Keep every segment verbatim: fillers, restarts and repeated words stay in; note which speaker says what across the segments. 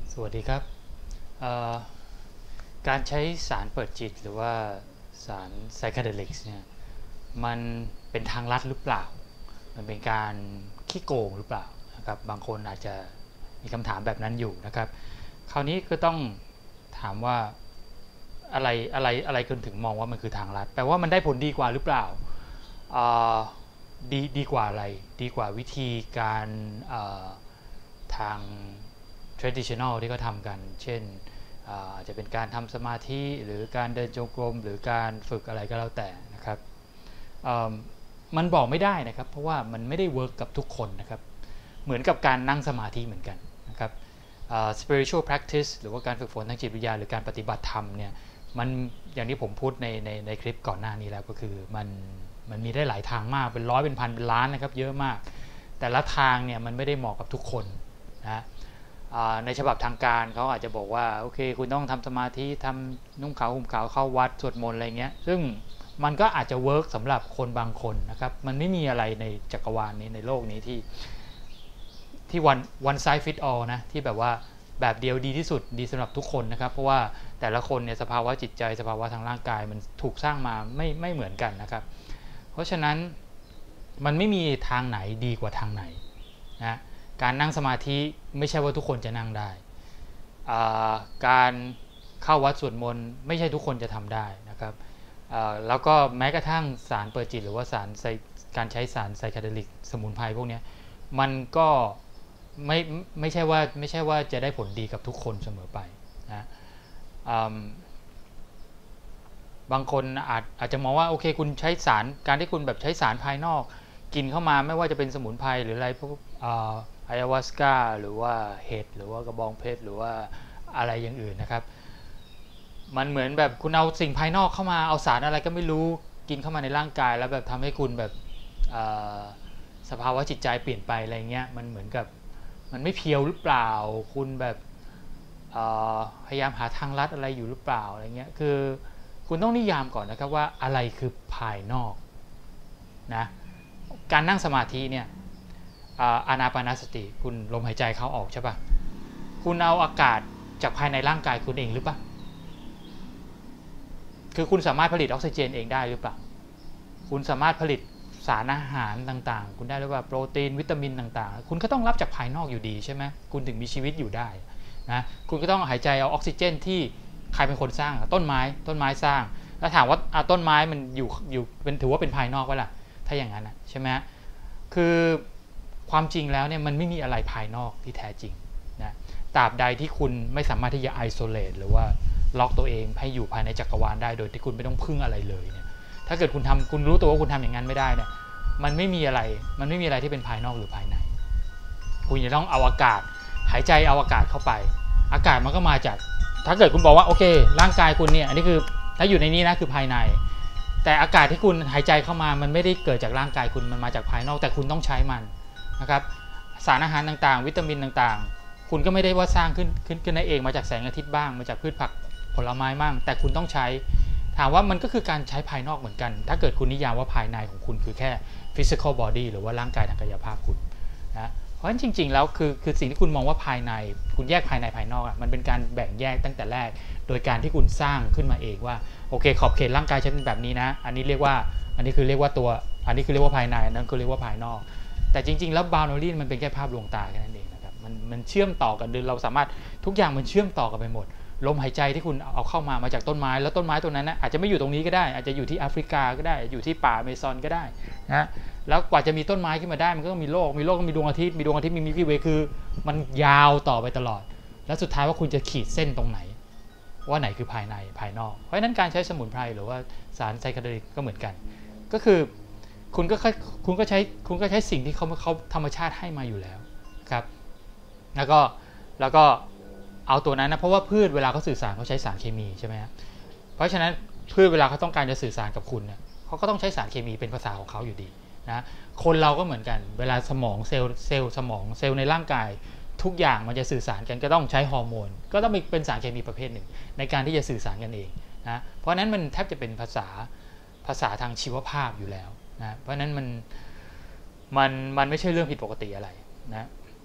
Speaker 1: สวัสดีครับการใช้สารเปิดจิตหรือว่าสารไซเคเดลิกส์เนี่ยมันเป็นทางลัดหรือเปล่ามันเป็นการขี้โกงหรือเปล่านะครับบางคนอาจจะมีคำถามแบบนั้นอยู่นะครับคราวนี้ก็ต้องถามว่าอะไรอะไรอะไรคนถึงมองว่ามันคือทางลัดแปลว่ามันได้ผลดีกว่าหรือเปล่าดีดีกว่าอะไรดีกว่าวิธีการทาง traditional ที่เขาทำกันเช่นอาจจะเป็นการทำสมาธิหรือการเดินจงกรมหรือการฝึกอะไรก็แล้วแต่นะครับมันบอกไม่ได้นะครับเพราะว่ามันไม่ได้เวิร์กกับทุกคนนะครับเหมือนกับการนั่งสมาธิเหมือนกันนะครับ spiritual practice หรือว่าการฝึกฝนทางจิตวิทยาหรือการปฏิบัติธรรมเนี่ยมันอย่างที่ผมพูดในในในคลิปก่อนหน้านี้แล้วก็คือมันมันมีได้หลายทางมากเป็นร้อยเป็นพันเป็นล้านนะครับเยอะมากแต่ละทางเนี่ยมันไม่ได้เหมาะกับทุกคนนะในฉบับทางการเขาอาจจะบอกว่าโอเคคุณต้องทำสมาธิทำนุ่งขาวห่มขาวเข้าวัดสวดมนต์อะไรเงี้ยซึ่งมันก็อาจจะเวิร์กสำหรับคนบางคนนะครับมันไม่มีอะไรในจักรวาลนี้ในโลกนี้ที่ที่ one one size fit all นะที่แบบว่าแบบเดียวดีที่สุดดีสำหรับทุกคนนะครับเพราะว่าแต่ละคนเนี่ยสภาวะจิตใจสภาวะทางร่างกายมันถูกสร้างมาไม่ไม่เหมือนกันนะครับเพราะฉะนั้นมันไม่มีทางไหนดีกว่าทางไหนนะการนั่งสมาธิไม่ใช่ว่าทุกคนจะนั่งได้การเข้าวัดสวดมนต์ไม่ใช่ทุกคนจะทำได้นะครับแล้วก็แม้กระทั่งสารเปิดจิตหรือว่าสารการใช้สารไซเคเดลิกสมุนไพรพวกนี้มันก็ไม่ไม่ใช่ว่าไม่ใช่ว่าจะได้ผลดีกับทุกคนเสมอไปนะบางคนอาจอาจจะมองว่าโอเคคุณใช้สารการที่คุณแบบใช้สารภายนอกกินเข้ามาไม่ว่าจะเป็นสมุนไพรหรืออะไรพวกอายาวาสกาหรือว่าเห็ดหรือว่ากระบองเพชรหรือว่าอะไรอย่างอื่นนะครับมันเหมือนแบบคุณเอาสิ่งภายนอกเข้ามาเอาสารอะไรก็ไม่รู้กินเข้ามาในร่างกายแล้วแบบทำให้คุณแบบสภาวะจิตใจเปลี่ยนไปอะไรเงี้ยมันเหมือนกับมันไม่เพียวหรือเปล่าคุณแบบพยายามหาทางลัดอะไรอยู่หรือเปล่าอะไรเงี้ยคือคุณต้องนิยามก่อนนะครับว่าอะไรคือภายนอกนะการนั่งสมาธิเนี่ยอานาปานสติคุณลมหายใจเข้าออกใช่ปะคุณเอาอากาศจากภายในร่างกายคุณเองหรือปะคือคุณสามารถผลิตออกซิเจนเองได้หรือเปล่าคุณสามารถผลิตสารอาหารต่างๆคุณได้หรือเปล่าโปรตีนวิตามินต่างๆคุณก็ต้องรับจากภายนอกอยู่ดีใช่ไหมคุณถึงมีชีวิตอยู่ได้นะคุณก็ต้องหายใจเอาออกซิเจนที่ใครเป็นคนสร้างต้นไม้ต้นไม้สร้างแล้วถามว่าต้นไม้มันอยู่อยู่เป็นถือว่าเป็นภายนอกวะล่ะถ้าอย่างนั้นนะใช่ไหมคือความจริงแล้วเนี่ยมันไม่มีอะไรภายนอกที่แท้จริงนะตราบใดที่คุณไม่สามารถที่จะไอโซเลตหรือว่าล็อกตัวเองให้อยู่ภายในจักรวาลได้โดยที่คุณไม่ต้องพึ่งอะไรเลยเนี่ยถ้าเกิดคุณทำคุณรู้ตัวว่าคุณทำอย่างนั้นไม่ได้เนี่ยมันไม่มีอะไรมันไม่มีอะไรที่เป็นภายนอกหรือภายในคุณจะต้องเอาอากาศหายใจเอาอากาศเข้าไปอากาศมันก็มาจากถ้าเกิดคุณบอกว่าโอเคร่างกายคุณเนี่ยอันนี้คือถ้าอยู่ในนี้นะคือภายในแต่อากาศที่คุณหายใจเข้ามามันไม่ได้เกิดจากร่างกายคุณมันมาจากภายนอกแต่คุณต้องใช้มันนะครับสารอาหารต่างๆวิตามินต่างๆคุณก็ไม่ได้ว่าสร้างขึ้นขึ้นขึ้นได้เองมาจากแสงอาทิตย์บ้างมาจากพืชผักผลไม้บ้างแต่คุณต้องใช้ถามว่ามันก็คือการใช้ภายนอกเหมือนกันถ้าเกิดคุณนิยามว่าภายในของคุณคือแค่ physical body หรือว่าร่างกายทางกายภาพคุณนะเพราะฉะนั้นจริงๆแล้วคือคือสิ่งที่คุณมองว่าภายในคุณแยกภายในภายนอกอ่ะมันเป็นการแบ่งแยกตั้งแต่แรกโดยการที่คุณสร้างขึ้นมาเองว่าโอเคขอบเขตร่างกายฉันเป็นแบบนี้นะอันนี้เรียกว่าอันนี้คือเรียกว่าตัวอันนี้คือเรียกว่าภายในนั่นคือเรียกว่าภายนอกแต่จริงๆแล้ว boundary มันเป็นแค่ภาพลวงตาแค่นั้นเองนะครับมันมันเชื่อมต่อกันเราสามารถทุกอย่างมันเชื่อมต่อกันไปหมดลมหายใจที่คุณเอาเข้ามามาจากต้นไม้แล้วต้นไม้ตัวนั้นนะอาจจะไม่อยู่ตรงนี้ก็ได้อาจจะอยู่ที่แอฟริกาก็ได้อยู่ที่ป่าเมซอนก็ได้นะแล้วกว่าจะมีต้นไม้ขึ้นมาได้มันก็ต้องมีโลกมีโลกก็มีดวงอาทิตย์มีดวงอาทิตย์มีมิลกี้เวย์คือมันยาวต่อไปตลอดแล้วสุดท้ายว่าคุณจะขีดเส้นตรงไหนว่าไหนคือภายในภายนอกเพราะฉะนั้นการใช้สมุนไพรหรือว่าสารไซเคเดลิกก็เหมือนกันก็คือคุณก็คุณก็ใช้คุณก็ใช้สิ่งที่เขาเขาธรรมชาติให้มาอยู่แล้วครับแล้วก็แล้วก็เอาตัวนั้นนะเพราะว่าพืชเวลาเขาสื่อสารเขาใช้สารเคมีใช่ไหมครับเพราะฉะนั้นพืชเวลาเขาต้องการจะสื่อสารกับคุณเนี่ยเขาก็ต้องใช้สารเคมีเป็นภาษาของเขาอยู่ดีนะคนเราก็เหมือนกันเวลาสมองเซลล์เซลล์สมองเซลล์ในร่างกายทุกอย่างมันจะสื่อสารกันก็ต้องใช้ฮอร์โมนก็ต้องเป็นสารเคมีประเภทหนึ่งในการที่จะสื่อสารกันเองนะเพราะนั้นมันแทบจะเป็นภาษาภาษาทางชีวภาพอยู่แล้วนะเพราะนั้นมันมันมันไม่ใช่เรื่องผิดปกติอะไรนะ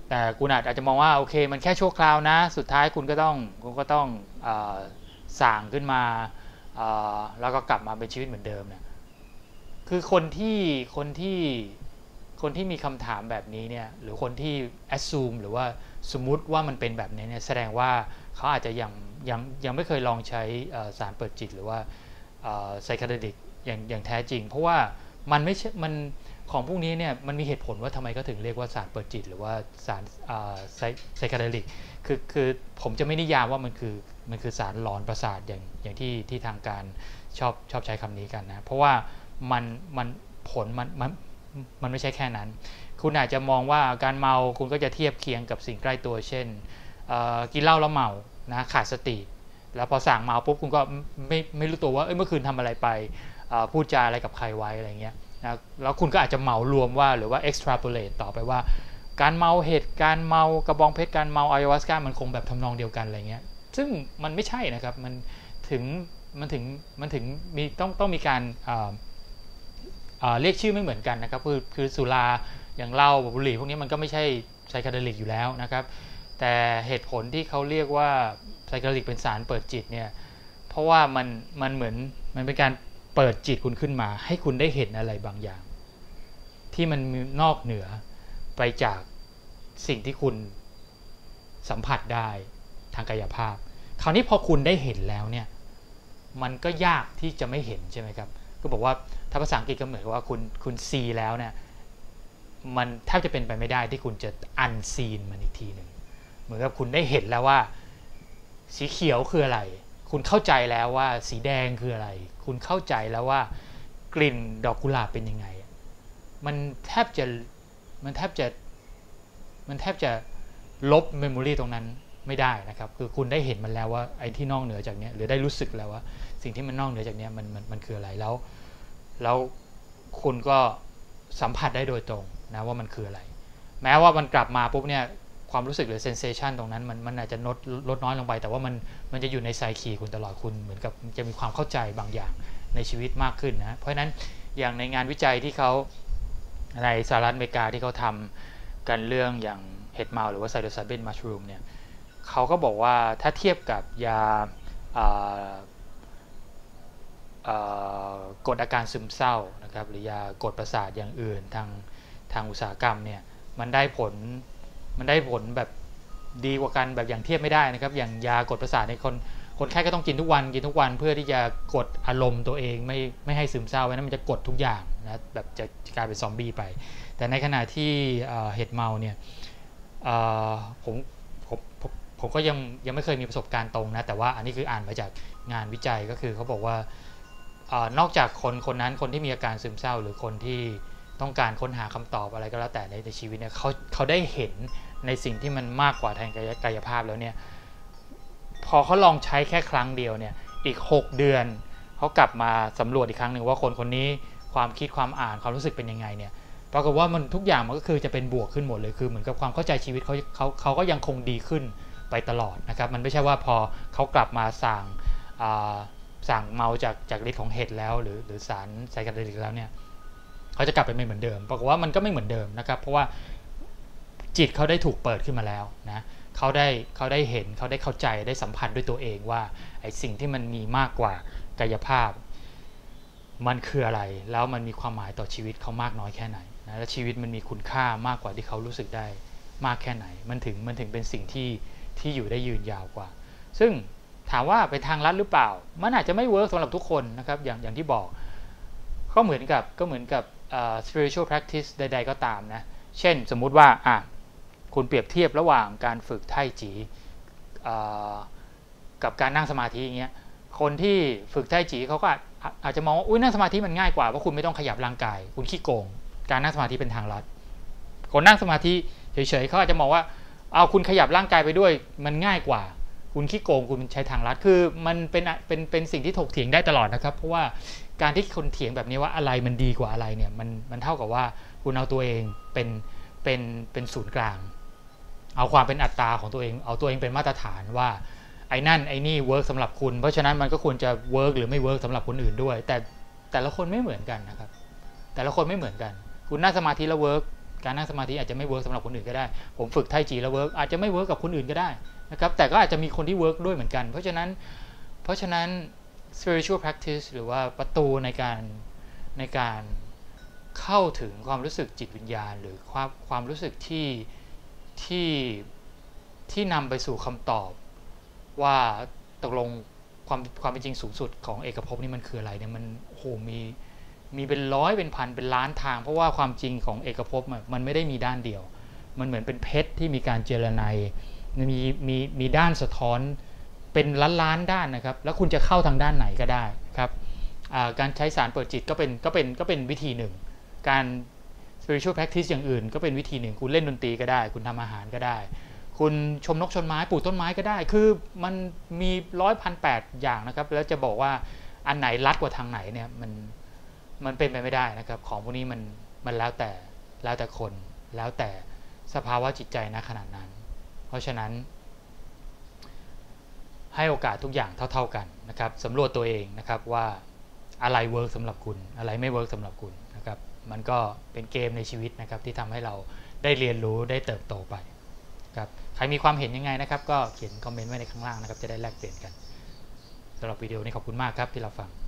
Speaker 1: แต่คุณอาจจะมองว่าโอเคมันแค่ชั่วคราวนะสุดท้ายคุณก็ต้องคุณก็ต้องเอ่อสั่งขึ้นมาเอ่อแล้วก็กลับมาเป็นชีวิตเหมือนเดิมเนี่ยคือคนที่คนที่คนที่มีคำถามแบบนี้เนี่ยหรือคนที่ assume หรือว่าสมมุติว่ามันเป็นแบบนี้เนี่ยแสดงว่าเขาอาจจะยังยังยังไม่เคยลองใช้สารเปิดจิตหรือว่าไซคาเดลิกอย่างอย่างแท้จริงเพราะว่ามันไม่ใช่มันของพวกนี้เนี่ยมันมีเหตุผลว่าทำไมก็ถึงเรียกว่าสารเปิดจิตหรือว่าสารไซคาเดลิกคือคือผมจะไม่นิยามว่ามันคือมันคือสารหลอนประสาทอย่างอย่างที่ที่ทางการชอบชอบใช้คำนี้กันนะเพราะว่ามันมันผลมันมันมันไม่ใช่แค่นั้นคุณอาจจะมองว่าการเมาคุณก็จะเทียบเคียงกับสิ่งใกล้ตัวเช่นกินเหล้าแล้วเมานะขาดสติแล้วพอสั่งเมาปุ๊บคุณก็ไม่ไม่รู้ตัวว่าเอ้ยเมื่อคืนทำอะไรไปพูดจาอะไรกับใครไว้อะไรเงี้ยนะแล้วคุณก็อาจจะเหมารวมว่าหรือว่า extrapolate ต่อไปว่าการเมาเหตุการเมากระบองเพชรการเมาayahuascaวัสก้ามันคงแบบทำนองเดียวกันอะไรเงี้ยซึ่งมันไม่ใช่นะครับมันถึงมันถึงมันถึงมีต้องต้องมีการเรียกชื่อไม่เหมือนกันนะครับคือคือสุราอย่างเหล้าบุหรี่พวกนี้มันก็ไม่ใช่ไซคาเดลิกอยู่แล้วนะครับแต่เหตุผลที่เขาเรียกว่าไซคาเดลิกเป็นสารเปิดจิตเนี่ยเพราะว่ามันมันเหมือนมันเป็นการเปิดจิตคุณขึ้นมาให้คุณได้เห็นอะไรบางอย่างที่มันนอกเหนือไปจากสิ่งที่คุณสัมผัสได้ทางกายภาพคราวนี้พอคุณได้เห็นแล้วเนี่ยมันก็ยากที่จะไม่เห็นใช่ไหมครับก็บอกว่าถ้าภาษาอังกฤษก็เหมือนกับว่าคุณคุณซีแล้วเนี่ยมันแทบจะเป็นไปไม่ได้ที่คุณจะอันซีนมันอีกทีหนึ่งเหมือนกับคุณได้เห็นแล้วว่าสีเขียวคืออะไรคุณเข้าใจแล้วว่าสีแดงคืออะไรคุณเข้าใจแล้วว่ากลิ่นดอกกุหลาบเป็นยังไงมันแทบจะมันแทบจะมันแทบจะลบเมมโมรีตรงนั้นไม่ได้นะครับคือคุณได้เห็นมันแล้วว่าไอ้ที่นอกเหนือจากนี้หรือได้รู้สึกแล้วว่าสิ่งที่มันนอกเหนือจากนี้มันมันมันคืออะไรแล้วแล้วคุณก็สัมผัสได้โดยตรงนะว่ามันคืออะไรแม้ว่ามันกลับมาปุ๊บเนี่ยความรู้สึกหรือเซนเซชันตรงนั้นมันมันอาจจะลดลดน้อยลงไปแต่ว่ามันมันจะอยู่ในไซคีคุณตลอดคุณเหมือนกับจะมีความเข้าใจบางอย่างในชีวิตมากขึ้นนะเพราะฉะนั้นอย่างในงานวิจัยที่เขาในสหรัฐอเมริกาที่เขาทำกันเรื่องอย่างเห็ดเมาหรือว่าไซโลไซเบนมัชรูมเนี่ยเขาก็บอกว่าถ้าเทียบกับยากดอาการซึมเศร้านะครับหรือยากดประสาทอย่างอื่นทางทางอุตสาหกรรมเนี่ยมันได้ผลมันได้ผลแบบดีกว่ากันแบบอย่างเทียบไม่ได้นะครับอย่างยากดประสาทในคนคนไข้ก็ต้องกินทุกวันกินทุกวันเพื่อที่จะกดอารมณ์ตัวเองไม่ไม่ให้ซึมเศร้าไว้นั้นมันจะกดทุกอย่างนะแบบจะกลายเป็นซอมบี้ไปแต่ในขณะที่เห็ดเมาเนี่ยผมผมผมก็ยังยังไม่เคยมีประสบการณ์ตรงนะแต่ว่าอันนี้คืออ่านมาจากงานวิจัยก็คือเขาบอกว่านอกจากคนคนนั้นคนที่มีอาการซึมเศร้าหรือคนที่ต้องการค้นหาคำตอบอะไรก็แล้วแต่ในในชีวิตเนี่ยเขาเขาได้เห็นในสิ่งที่มันมากกว่าทางกายภาพแล้วเนี่ยพอเขาลองใช้แค่ครั้งเดียวเนี่ยอีกหกเดือนเขากลับมาสำรวจอีกครั้งหนึ่งว่าคนคนนี้ความคิดความอ่านความรู้สึกเป็นยังไงเนี่ยปรากฏว่ามันทุกอย่างมันก็คือจะเป็นบวกขึ้นหมดเลยคือเหมือนกับความเข้าใจชีวิตเขาเขาเขาก็ยังคงดีขึ้นไปตลอดนะครับมันไม่ใช่ว่าพอเขากลับมาสั่งสั่งเมาจากจากฤทธิ์ของเห็ดแล้วหรือหรือสารไซคาเดลิกแล้วเนี่ยเขาจะกลับไปไม่เหมือนเดิมปรากฏว่ามันก็ไม่เหมือนเดิมนะครับเพราะว่าจิตเขาได้ถูกเปิดขึ้นมาแล้วนะเขาได้เขาได้เห็นเขาได้เข้าใจได้สัมผัสด้วยตัวเองว่าไอ้สิ่งที่มันมีมากกว่ากายภาพมันคืออะไรแล้วมันมีความหมายต่อชีวิตเขามากน้อยแค่ไหนนะและชีวิตมันมีคุณค่ามากกว่าที่เขารู้สึกได้มากแค่ไหนมันถึงมันถึงเป็นสิ่งที่ที่อยู่ได้ยืนยาวกว่าซึ่งถามว่าเป็นทางลัดหรือเปล่ามันอาจจะไม่เวิร์กสำหรับทุกคนนะครับอย่างอย่างที่บอกก็เหมือนกับก็เหมือนกับ uh, spiritual practice ใดๆก็ตามนะเช่นสมมุติว่าอ่ะคุณเปรียบเทียบระหว่างการฝึกไท่จี uh, กับการนั่งสมาธิอย่างเงี้ยคนที่ฝึกไท่จีเขาก็อาจจะมองว่าอุ้ยนั่งสมาธิมันง่ายกว่าเพราะคุณไม่ต้องขยับร่างกายคุณขี้โกงการนั่งสมาธิเป็นทางลัดคนนั่งสมาธิเฉยๆเขาอาจจะมองว่าเอาคุณขยับร่างกายไปด้วยมันง่ายกว่าคุณขี้โกงคุณใช้ทางลัดคือมันเป็นเป็นเป็นสิ่งที่ถกเถียงได้ตลอดนะครับเพราะว่าการที่คนเถียงแบบนี้ว่าอะไรมันดีกว่าอะไรเนี่ยมันมันเท่ากับว่าคุณเอาตัวเองเป็นเป็นเป็นศูนย์กลางเอาความเป็นอัตตาของตัวเองเอาตัวเองเป็นมาตรฐานว่าไอ้นั่นไอ้นี่เวิร์กสำหรับคุณเพราะฉะนั้นมันก็ควรจะเวิร์กหรือไม่เวิร์กสำหรับคนอื่นด้วยแต่แต่ละคนไม่เหมือนกันนะครับแต่ละคนไม่เหมือนกันคุณนั่งสมาธิแล้วเวิร์กการนั่งสมาธิอาจจะไม่เวิร์กสำหรับคนอื่นก็ได้ผมฝึกไทจีแล้วเวิร์กอาจจะไม่เวิร์กกับคนอื่นก็ได้นะครับแต่ก็อาจจะมีคนที่เวิร์กด้วยเหมือนกันเพราะฉะนั้นเพราะฉะนั้น spiritual practice หรือว่าประตูในการในการเข้าถึงความรู้สึกจิตวิญญาณหรือความความรู้สึกที่ที่ที่นำไปสู่คำตอบว่าตกลงความความเป็นจริงสูงสุดของเอกภพนี่มันคืออะไรเนี่ยมันโอ้โหมีมีเป็นร้อยเป็นพันเป็นล้านทางเพราะว่าความจริงของเอกภพมันไม่ได้มีด้านเดียวมันเหมือนเป็นเพชรที่มีการเจรไนมีมีมีด้านสะท้อนเป็นล้านล้านด้านนะครับแล้วคุณจะเข้าทางด้านไหนก็ได้ครับการใช้สารเปิดจิตก็เป็นก็เป็นก็เป็นวิธีหนึ่งการ spiritual practice อย่างอื่นก็เป็นวิธีหนึ่งคุณเล่นดนตรีก็ได้คุณทำอาหารก็ได้คุณชมนกชมไม้ปลูกต้นไม้ก็ได้คือมันมีร้อยพันแปดอย่างนะครับแล้วจะบอกว่าอันไหนรัดกว่าทางไหนเนี่ยมันมันเป็นไปไม่ได้นะครับของพวกนี้มันมันแล้วแต่แล้วแต่คนแล้วแต่สภาวะจิตใจณขณะนั้นเพราะฉะนั้นให้โอกาสทุกอย่างเท่าๆกันนะครับสำรวจตัวเองนะครับว่าอะไรเวิร์กสำหรับคุณอะไรไม่เวิร์กสำหรับคุณนะครับมันก็เป็นเกมในชีวิตนะครับที่ทำให้เราได้เรียนรู้ได้เติบโตไปครับใครมีความเห็นยังไงนะครับก็เขียนคอมเมนต์ไว้ในข้างล่างนะครับจะได้แลกเปลี่ยนกันสำหรับวิดีโอนี้ขอบคุณมากครับที่เราฟัง